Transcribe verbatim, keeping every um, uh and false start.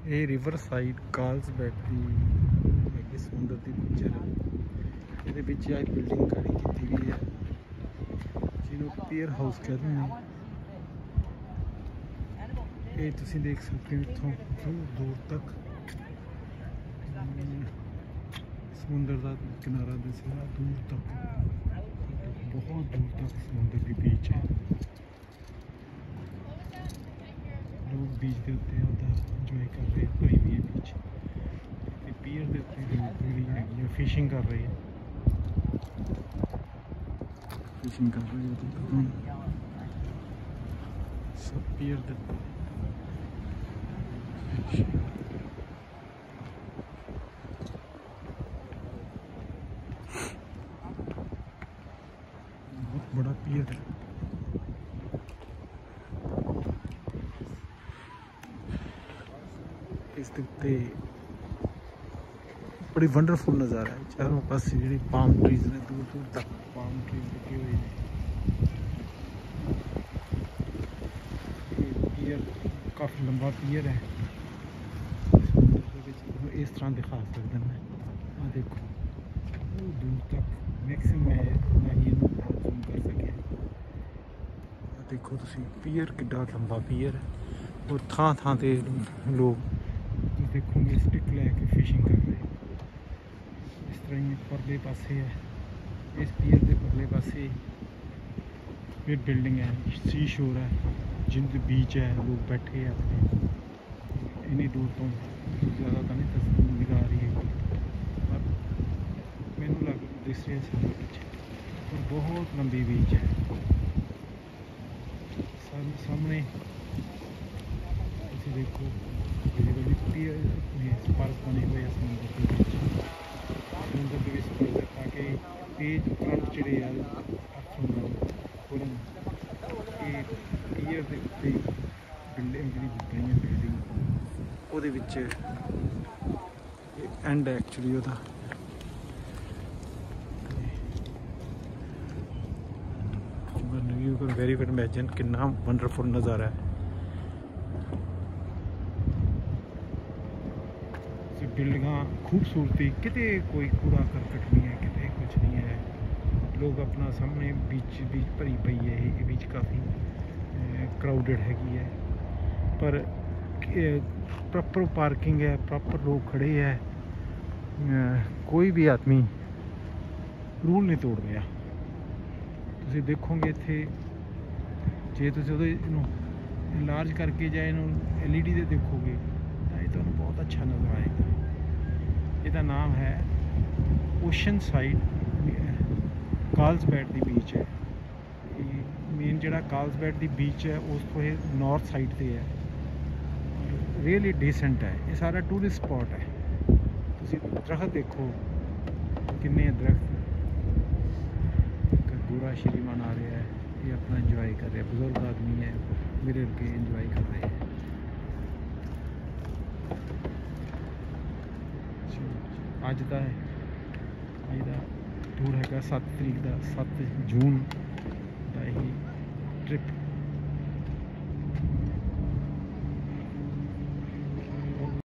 ये river side कार्लसबैड की एक समुंदर की पिक्चर है। ये बिल्डिंग खड़ी की गई है जिन्होंने पियर हाउस कहते हैं। ये तुम देख सकते हो इतों दूर दूर तक समुंदर का किनारा दसेगा, दूर तक बहुत दूर तक समुंदर की बीच है। लोग बीच के उत्ते इंजॉय कर रहे हैं, भरी हुई है बीच। पियर के उत्ते लोग है फिशिंग कर रहे हैं, फिशिंग कर रहे हैं सब पियर के उत्ते। बहुत बड़ा पियर है। इस उत्ते बड़ी वंडरफुल नज़ारा है। चारों पास जी पाम ट्रीज ने, दूर दूर तक पाम ट्रीज लगे हुए हैं। पियर काफ़ी लंबा पियर है। इस तरह दिखा सकते हैं। हाँ देखो दूर तक मैक्सिमम है ना ही जूम कर सके। देखो तुम पियर किड्डा लंबा पियर है और थां थां ते लोग देखोगे स्टिक लैके फिशिंग कर रहे हैं। इस तरह ही परले पासे है, इस पियर के परले पासे ये बिल्डिंग है, सी शोर है, जिंद बीच है, लोग बैठे हैं अपने। इन्नी दूर तो ज़्यादा तो नहीं तस्वीर दिखा रही है पर मैनू लग दिस रही है सारे पीछे। और बहुत लंबी बीच है सामने। तुम देखो पार्क बने हुए हैं समुंदर के बीच, समुंदर के बीच ताकि तेज करंट चढ़े हथों खोलन। पियर के उत्ते बिल्डिंग जी बनी है, बिल्डिंग वो एंड है एक्चुअली वो you can very good imagine कितना वंडरफुल नज़ारा है। बिल्डिंगा खूबसूरती किते कोई कूड़ा करकट नहीं है, किते कुछ नहीं है। लोग अपना सामने बीच बीच भरी पई है, ये बीच काफ़ी क्राउडेड हैगी है पर प्रॉपर पार्किंग है, प्रॉपर लोग खड़े है, कोई भी आदमी रूल नहीं तोड़ रहा। तुम देखोगे इत्थे जे तुम लार्ज करके जाए एल ई डी से देखोगे तो ये तुहानूं बहुत अच्छा नज़र आएगा। इसका नाम है ओशन साइड कार्लसबैड की बीच है। मेन जो कार्लसबैड की बीच है उस तो ये नॉर्थ साइड से है, रियली डिसेंट है। ये सारा टूरिस्ट स्पॉट है। तुम दरख्त देखो किन्ने दरख्त, पूरा श्रीमान आ रहा है, ये अपना इंजॉय कर रहे हैं। बुजुर्ग आदमी है मेरे के इंजॉय कर रहे हैं। अज का है अज का टूर है सत्त तरीक का, सत्त जून का यही ट्रिप